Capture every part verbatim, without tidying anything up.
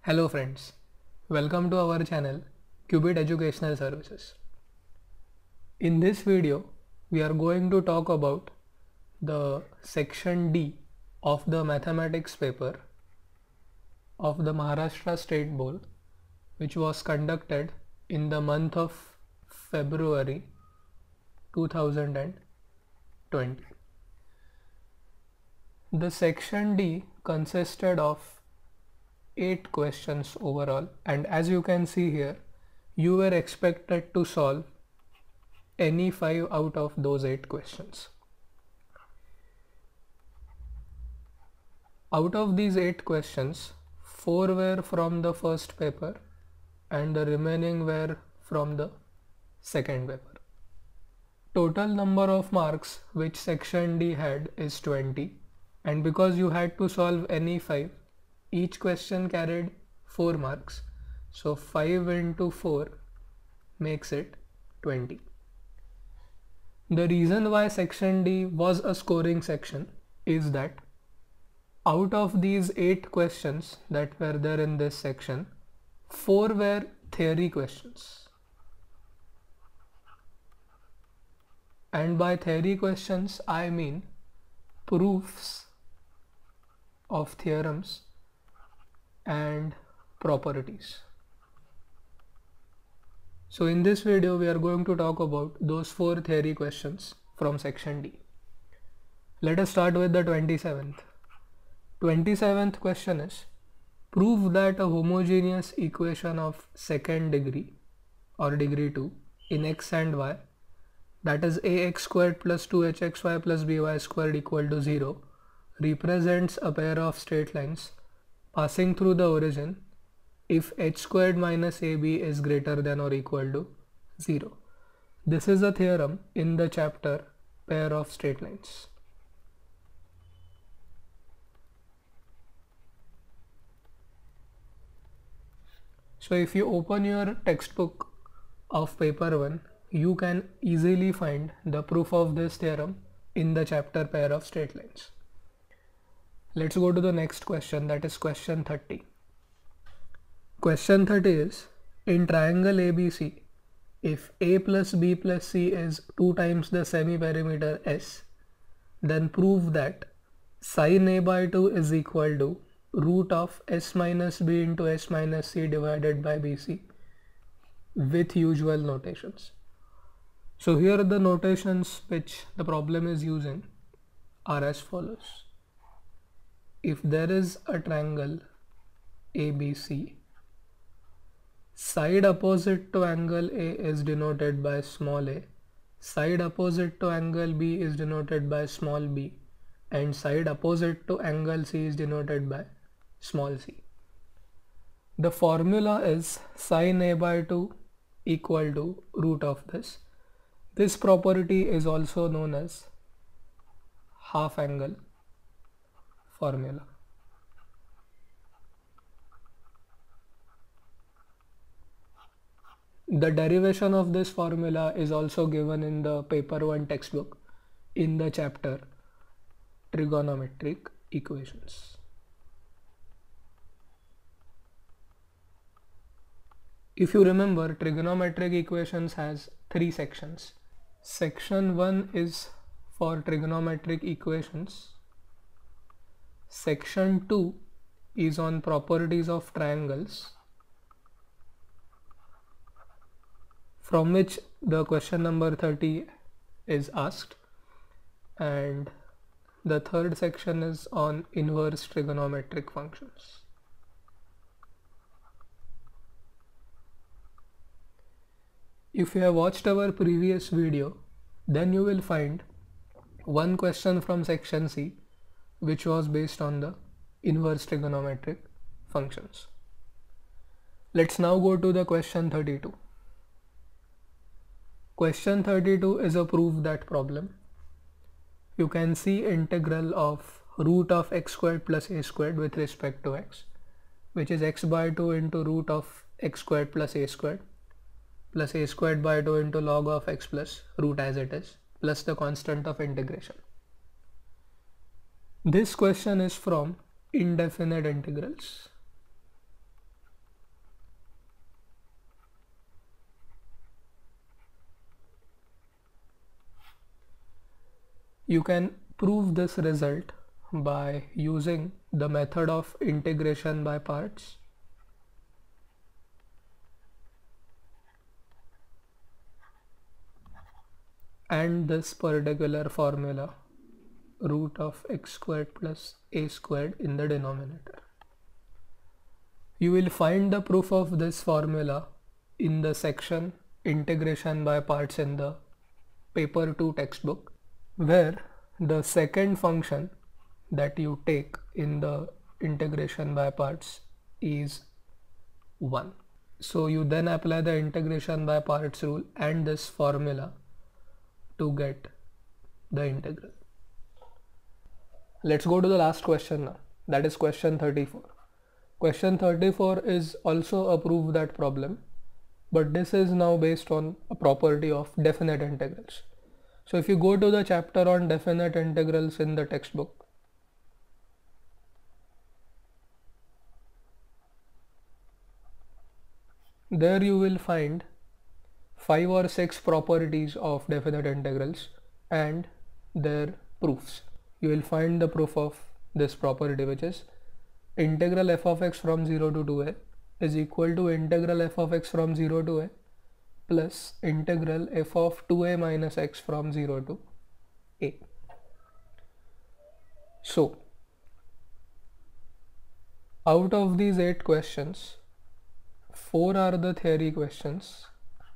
Hello friends, welcome to our channel Qubit Educational Services. In this video, we are going to talk about the section D of the mathematics paper of the Maharashtra State Board, which was conducted in the month of February two thousand twenty. The section D consisted of eight questions overall, and as you can see here, you were expected to solve any five out of those eight questions. Out of these eight questions, four were from the first paper and the remaining were from the second paper. Total number of marks which section D had is twenty, and because you had to solve any five, each question carried four marks, so five into four makes it twenty. The reason why section D was a scoring section is that out of these eight questions that were there in this section, four were theory questions. And by theory questions, I mean proofs of theorems and properties. So in this video we are going to talk about those four theory questions from section D. Let us start with the twenty-seventh. twenty-seventh question is, prove that a homogeneous equation of second degree or degree two in x and y, that is ax squared plus two h x y plus by squared equal to zero, represents a pair of straight lines passing through the origin if h squared minus ab is greater than or equal to zero. This is a theorem in the chapter pair of straight lines. So if you open your textbook of paper one, you can easily find the proof of this theorem in the chapter pair of straight lines. Let's go to the next question, that is question thirty. Question thirty is, in triangle A B C, if A plus B plus C is two times the semi-perimeter S, then prove that sin A by two is equal to root of S minus B into S minus C divided by B C with usual notations. So here the notations which the problem is using are as follows. If there is a triangle A B C, side opposite to angle A is denoted by small a, side opposite to angle B is denoted by small b, and side opposite to angle C is denoted by small c. The formula is sin A by two equal to root of this. This property is also known as half angle formula. The derivation of this formula is also given in the paper one textbook in the chapter trigonometric equations. If you remember, trigonometric equations has three sections. Section one is for trigonometric equations. Section two is on properties of triangles, from which the question number thirty is asked, and the third section is on inverse trigonometric functions. If you have watched our previous video, then you will find one question from section C which was based on the inverse trigonometric functions. Let's now go to the question thirty-two. Question thirty-two is a prove that problem. You can see integral of root of x squared plus a squared with respect to x, which is x by two into root of x squared plus a squared plus a squared by two into log of x plus root as it is plus the constant of integration. This question is from indefinite integrals. You can prove this result by using the method of integration by parts. And this particular formula, root of x squared plus a squared in the denominator. You will find the proof of this formula in the section integration by parts in the paper two textbook, where the second function that you take in the integration by parts is one. So you then apply the integration by parts rule and this formula to get the integral. Let's go to the last question now, that is question thirty-four. Question thirty-four is also a proof that problem, but this is now based on a property of definite integrals. So if you go to the chapter on definite integrals in the textbook, there you will find five or six properties of definite integrals and their proofs. You will find the proof of this property, which is integral f of x from zero to two a is equal to integral f of x from zero to a plus integral f of two a minus x from zero to a. So out of these eight questions, four are the theory questions,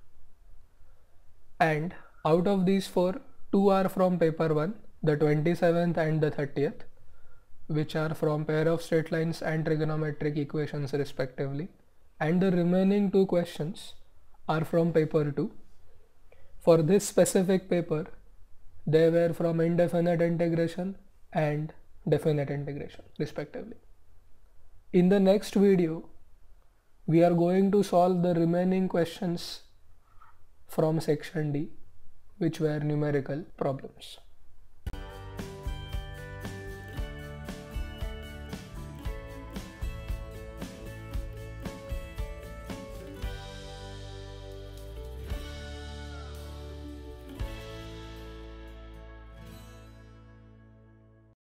and out of these four, two are from paper one, the twenty-seventh and the thirtieth, which are from pair of straight lines and trigonometric equations respectively, and the remaining two questions are from paper two. For this specific paper, they were from indefinite integration and definite integration respectively. In the next video, we are going to solve the remaining questions from section D, which were numerical problems.